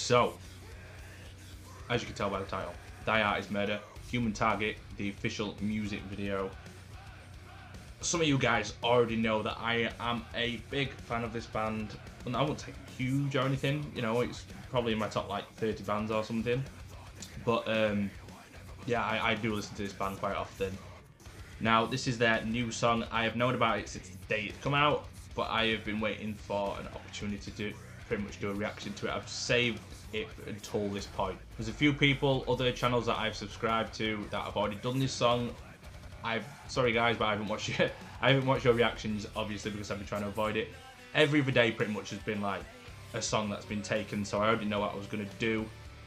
So, as you can tell by the title, Die Art is Murder, Human Target, the official music video. Some of you guys already know that I am a big fan of this band. And I wouldn't say huge or anything, you know, it's probably in my top like 30 bands or something. But yeah, I do listen to this band quite often. Now, this is their new song. I have known about it since the day it come out, but I have been waiting for an opportunity to pretty much do a reaction to it. I've saved it until this point. There's a few people, other channels that I've subscribed to that have already done this song. Sorry guys, but I haven't watched it. I haven't watched your reactions, obviously, because I've been trying to avoid it. Every other day pretty much has been like a song that's been taken, so I already know what I was gonna do.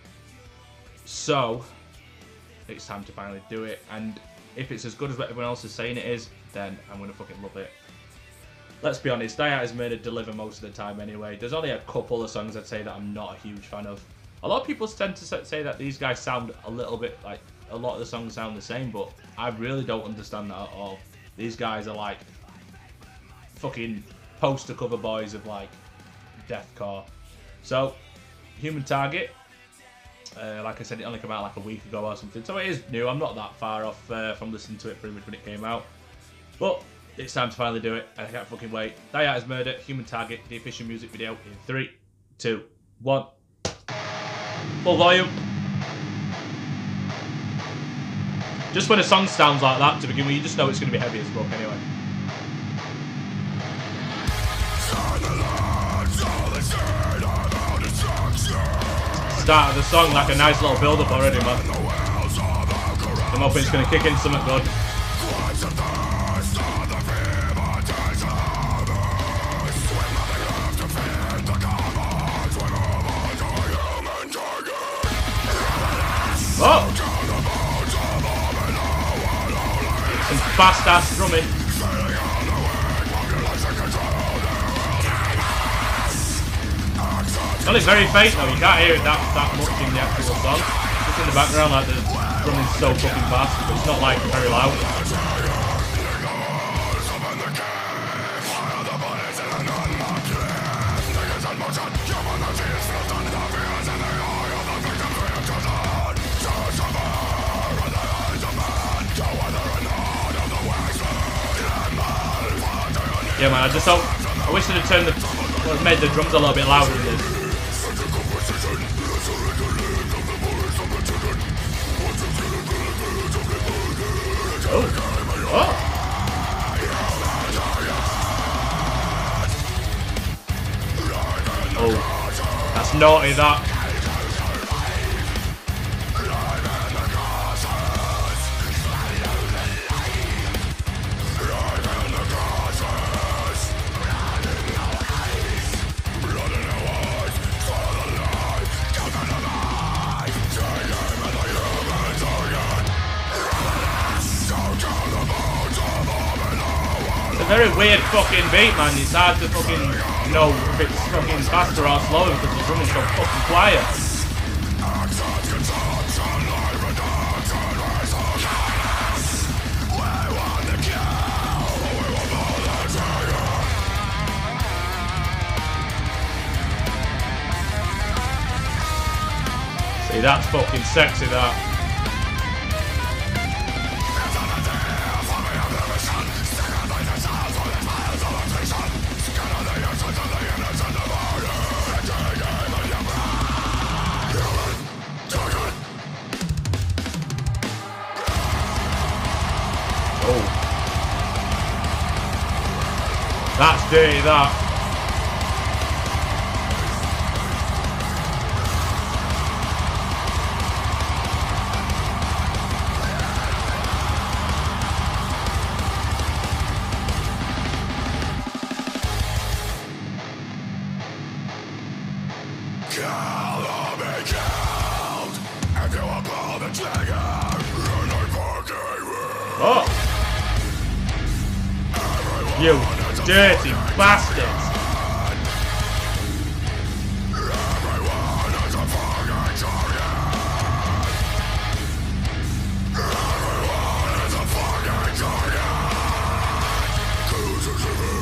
So it's time to finally do it, and if it's as good as what everyone else is saying it is, then I'm gonna fucking love it. Let's be honest, Die Art is Murder deliver most of the time anyway. There's only a couple of songs I'd say that I'm not a huge fan of. A lot of people tend to say that these guys sound a little bit like, a lot of the songs sound the same, but I really don't understand that at all. These guys are like fucking poster cover boys of like deathcore. So, Human Target, like I said, it only came out like a week ago or something, so it is new. I'm not that far off from listening to it pretty much when it came out, but it's time to finally do it, and I can't fucking wait. Die Art is Murder, Human Target, the official music video in 3, 2, 1. Full volume. Just when a song sounds like that to begin with, you just know it's going to be heavy as fuck anyway. Start of the song like a nice little build up already, man. I'm hoping it's going to kick in something good. Oh! Some fast ass drumming. It's only very faint though, you can't hear it that much in the actual song. Just in the background, like the drumming's so fucking fast, but it's not like very loud. Yeah man, I wish they'd have turned made the drums a little bit louder than this. Oh! Oh! Oh! That's naughty, that. Very weird fucking beat, man. It's hard to fucking know if it's fucking faster or slower because the drumming's so fucking quiet. See, that's fucking sexy, that. That's dirty, that. Oh! You dirty bastards!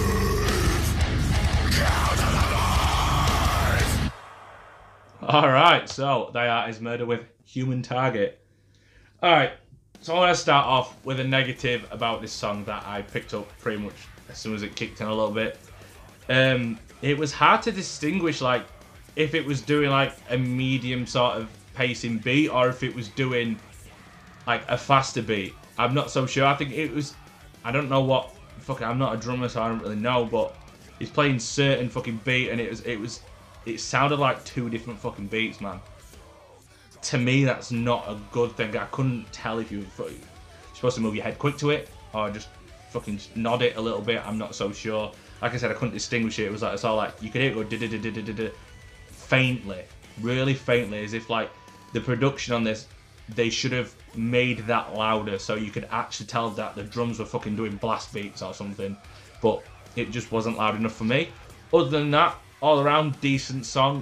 All right. So, Die Art is Murder with Human Target. Alright, so I want to start off with a negative about this song that I picked up pretty much as soon as it kicked in a little bit. It was hard to distinguish, like, if it was doing, like, a medium sort of pacing beat or if it was doing, like, a faster beat. I'm not so sure. I think it was... I don't know what... Fuck it, I'm not a drummer, so I don't really know, but he's playing certain fucking beat, and it sounded like two different fucking beats, man. To me, that's not a good thing. I couldn't tell if you were supposed to move your head quick to it or just fucking nod it a little bit. I'm not so sure. Like I said, I couldn't distinguish it. It was like, it's all like, you could hear it go faintly, really faintly, as if like the production on this, they should have made that louder so you could actually tell that the drums were fucking doing blast beats or something, but it just wasn't loud enough for me. Other than that, all around decent song.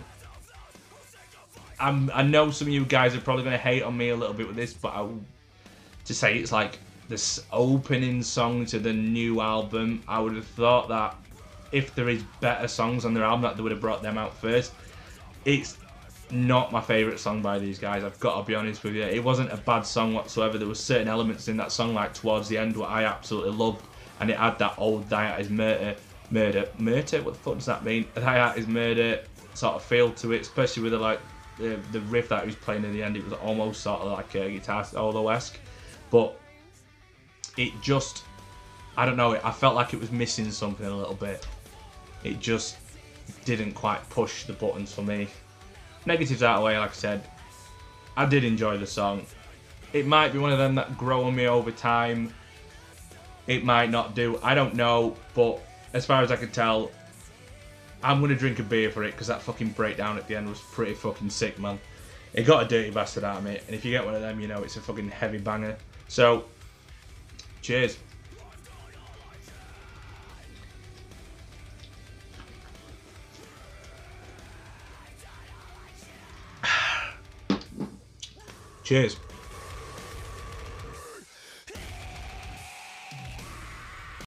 I know some of you guys are probably going to hate on me a little bit with this, but to say it's like this opening song to the new album, I would have thought that if there is better songs on their album, that they would have brought them out first. It's not my favourite song by these guys, I've got to be honest with you. It wasn't a bad song whatsoever. There were certain elements in that song, like towards the end, what I absolutely loved, and it had that old Die Art is Murder, what the fuck does that mean? Die Art is Murder sort of feel to it, especially with the riff that he was playing in the end. It was almost sort of like a guitar solo-esque, but it just, I don't know, I felt like it was missing something a little bit. It just didn't quite push the buttons for me. Negatives out of the way, like I said, I did enjoy the song. It might be one of them that grow on me over time. It might not do, I don't know, but as far as I can tell, I'm going to drink a beer for it, because that fucking breakdown at the end was pretty fucking sick, man. It got a dirty bastard out of me, and if you get one of them, you know it's a fucking heavy banger. So, cheers. Cheers.